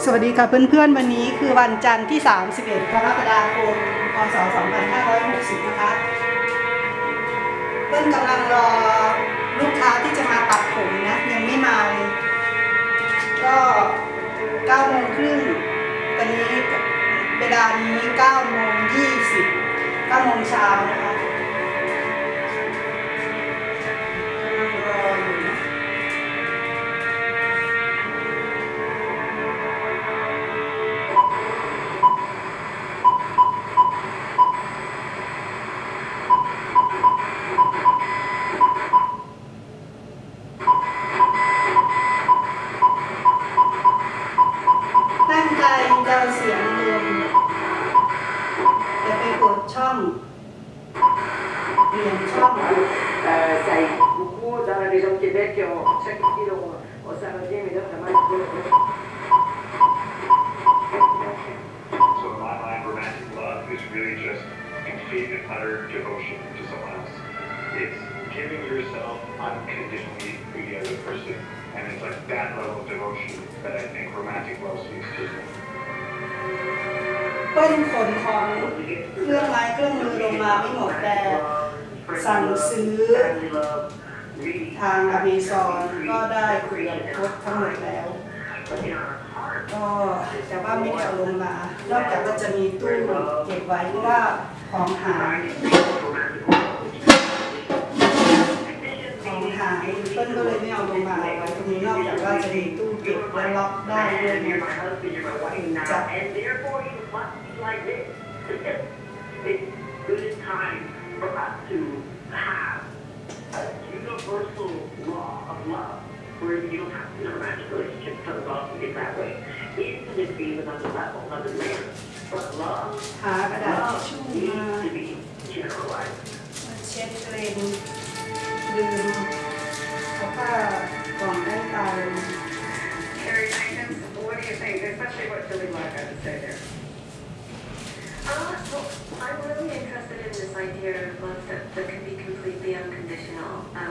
สวัสดีค่ะเพื่อนๆวันนี้คือวันจันทร์ที่31กรกฎาคมพศ2560นะคะเพื่อนกำลังรอลูกค้าที่จะมาตัดผมนะยังไม่มาเลยก็9 โมงครึ่งตอนนี้เวลานี้9 โมง 20 9 โมงเช้านะคะตั้งใจจะเสียงเดิมจะไปกดช่องเปลี่ยนช่อง sai buku dalla ridocchia vecchio c'è chi lo sanno di me da mai So my mind, romantic love is really just complete and utter devotion to someone else. It's giving yourself unconditionally to the other person, and it's like that level of devotion that I think romantic love speaks to. เปิ้ลขนของเครื่องไม้เครื่องมือลงมาไม่หมดแต่สั่งซื้อทาง Amazon ก็ได้เกือบครบทั้งหมดแล้วก็แต่ว่าไม่ได้เอาลงมานอกจากว่าจะมีตู้เก็บไว้เพราะว่าของหายเปิ้ลก็เลยไม่เอาลงมาไว้ตรงนี้นอกจากว่าจะมีตู้เก็บและล็อกได้ด้วยนะจะ like this. It's good time for us to have a universal law of love where you don't have to know romantic relationships comes off in that way. Even if being another level, another layer. But love, love needs to be generalized. เช็ดเกรนลืมเขาผ้ากล่องได้ตาย Carrie, what do you think, especially what Billy Black had to say there? Well, I'm really interested in this idea of love that can be completely unconditional.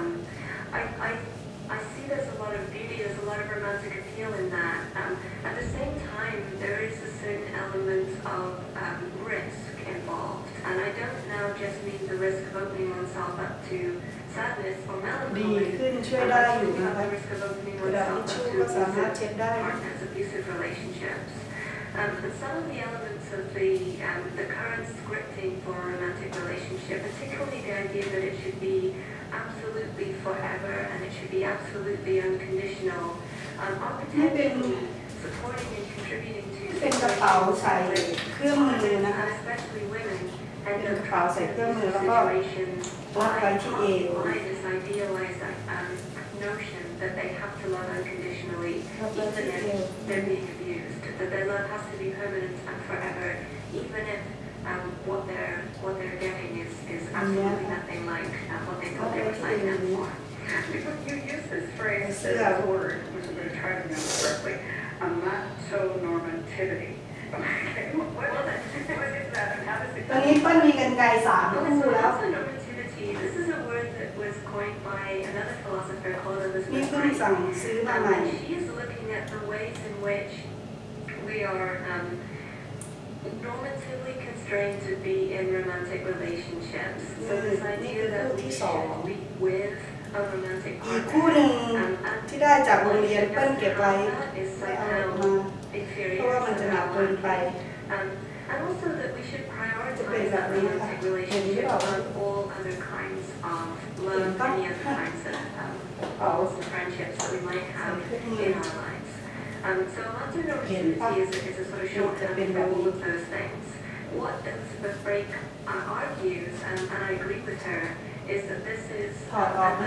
I see there's a lot of beauty, there's a lot of romantic appeal in that. At the same time, there is a certain element of risk involved. And I don't now just mean the risk of opening oneself up to sadness or melancholy. The risk of opening oneself up to partners, abusive relationships. And some of the elements of the current scripting for a romantic relationship, particularly the idea that it should be absolutely forever and it should be absolutely unconditional, are potentially supporting and contributing to situations, and especially women, end up situations by this idealized notion that they have to love unconditionally, even if they're being abused. That their love has to be permanent and forever, even if what they're getting is absolutely nothing like what they thought they were signing up for. You use this phrase, this word, which I'm going to try to pronounce correctly, amatonormativity. What is that, and how does it? ตอนนี้เปิ้ลมีกันไกร3 คู่แล้ว Amatonormativity. This is a word that was coined by another philosopher called นี่ Elizabeth เพิ่ง Wright. สั่งซื้อมาใหม่ She is looking at the ways in which we are normatively constrained to be in romantic relationships. So this idea that we should be with a romantic อีกคู่หนึ่งที่ได้จากโรงเรียนเปิ้ลเก็บไว้ไม่เอาออกมาเพราะว่ามันจะหนักเกินไป And also that we should prioritize that romantic relationship on all other kinds of love, any other kinds of friendships that we might have in our lives. So amatonormativity is a sort of shorthand for all of those things. What Elizabeth Wright argues, and I agree with her, is that this is of one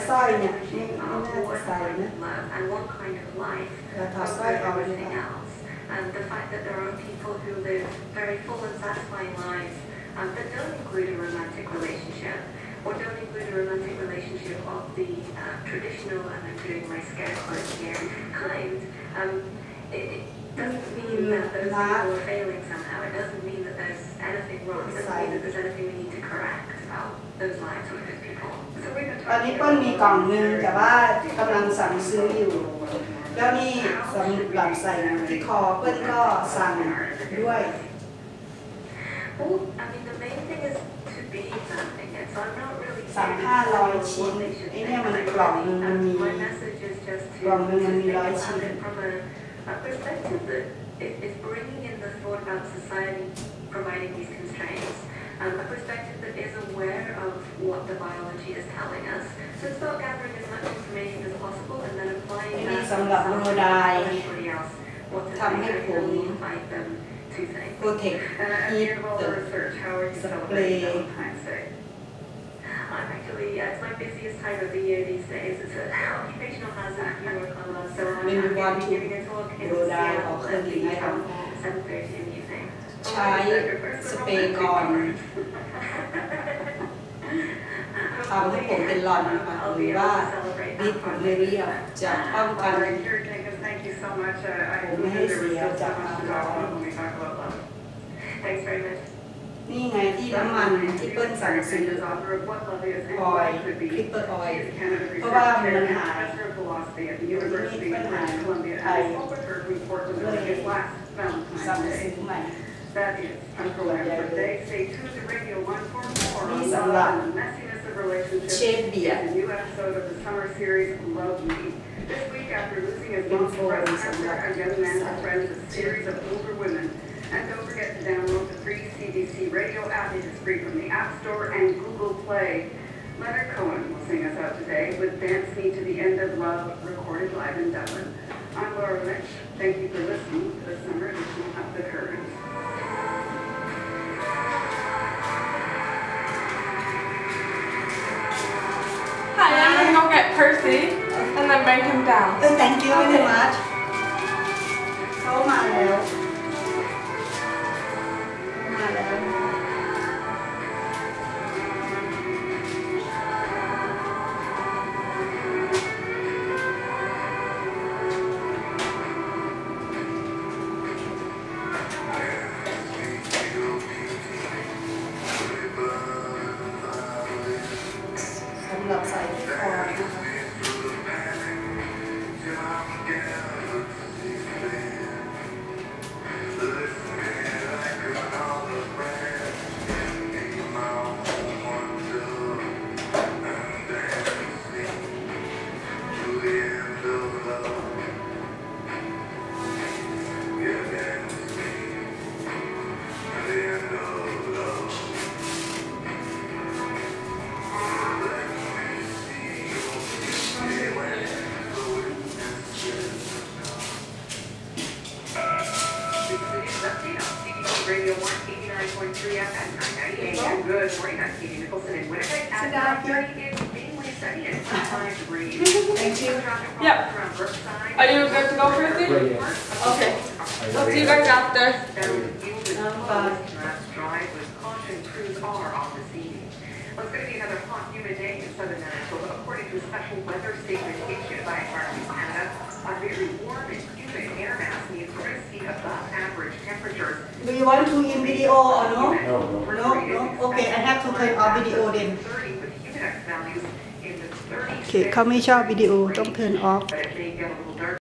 kind of love and one kind of life over everything else. And the fact that there are people who live very full and satisfying lives that don't include a romantic relationship, or don't include a romantic relationship of the traditional, and I'm doing my scare quotes here, kind. It doesn't mean that those people are failing somehow. It doesn't mean that there's anything wrong. It doesn't mean that there's anything we need to correct about those lives or those people. ตอนนี้เปิ้ลมีกล่องนึงแต่ว่ากำลังสั่งซื้ออยู่แล้วนี่สำหรับใส่ที่คอเปิ้ลก็สั่งด้วย Well, I mean, the main thing is to be something. And so I'm not really สั่ง500 ชิ้นไอ้เนี่ยมันกล่องนึงมันมี My message is just to กล่องนึงมันมี think 100 about ชิ้น it from a perspective that is bringing in the thought about society providing these constraints. A perspective that is aware of what the biology is telling us. So it's about gathering as much information as possible and then applying อัน that นี้ to สำหรับโรได everybody else. What to ทำให้ผม invite them to think. โปรเทค And at ฮี the ท end of all the research, how are you celebrating Valentine's Day? I'm actually, it's my busiest time of the year these days. It's an occupational hazard if you work on love. So I'm When you want to giving a talk in go down Seattle or at something the like town that. hall, 7:30 in the evening. ใช้สเปรย์ก่อนทำให้ผมเป็นหลอนนะคะหรือว่าดิดผมเรียบๆจะป้องกัน All right, Carrie Jenkins, thank you so much. I ผม knew ไม่ให้ there เสี was ย still จาก so ควา much ม to ร้อ talk น about when we talk about love. Thanks very much. นี่ไงที่น้ำมันที่เปิ้ลสั่งซื้อ is author of What Love Is and ออย What It Could Be. คลิปเปอร์ออย She is Canada เพราะว่า Research มัน Chair หาย and Professor of Philosophy at the มี University ปัญ of หา British Columbia. ไท And ย I spoke with her in Portland เลย his last สั่ง Valentine's ซื้ Day. อใหม่ That is until Labor Day. Stay tuned to Radio 1 for more on นี่ love สำหรับ and the messiness of relationships. เชฟเบียร์ It's a new episode of the summer series Love Me. This week, after losing his Info mom to breast and cancer, some a young man befriends a series of older women. And don't forget to download the free CBC radio app. It is free from the App Store and Google Play. Leonard Cohen will sing us out today with Dance Me to the End of Love, recorded live in Dublin. I'm Laura Rich. Thank you for listening to the summer edition of The Current. Hi, I'm gonna go get Percy and then bring him down. Thank you very much เขามาแล้วมาแล้ว สำหรับใส่ที่คอนะคะ Radio 1, 89.3 FM, 990 AM. Good morning, I'm Katie Nicholson in Winnipeg. At 9:30, it's mainly sunny and 5 degrees. Thank you. Yep. Around Brookside. Are you good to go, Percy? Okay. I'll see you guys after. Drive with caution, crews are on the scene. Well, it's going to be another hot, humid day in southern Manitoba, according to a special weather statement issued by Environment Canada. A very warm and humid air mass means we're going to see above average temperatures. Do you want to in video or no? No, No, no. Okay, I have to turn off video then. 30 with humidex values in the 30s. โอเคเขาไม่ชอบวิดีโอต้อง turn off But it may get a little dark.